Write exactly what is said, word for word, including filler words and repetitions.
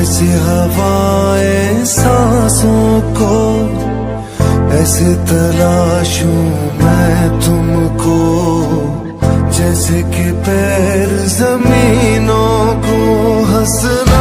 जैसे हवाएं सांसों को, ऐसे तलाशूं मैं तुमको। जैसे कि पैर जमीनों को हंसना